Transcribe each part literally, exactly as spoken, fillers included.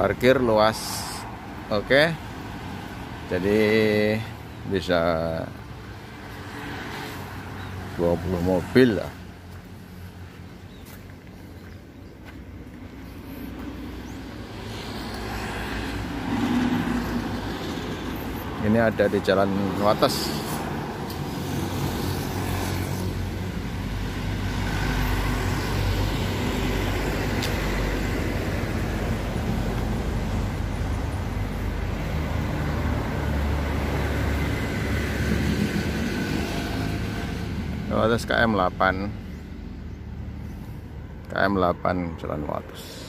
parkir luas. Oke, jadi bisa dua puluh mobil lah. Ini ada di Jalan Wates. Wates K M delapan. K M delapan Jalan Wates.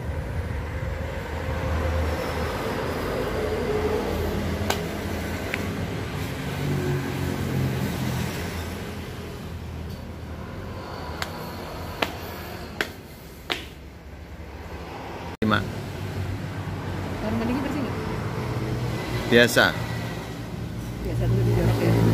lima. Kamar mandinya bersih nggak? Biasa. Biasa dulu di jorok ya.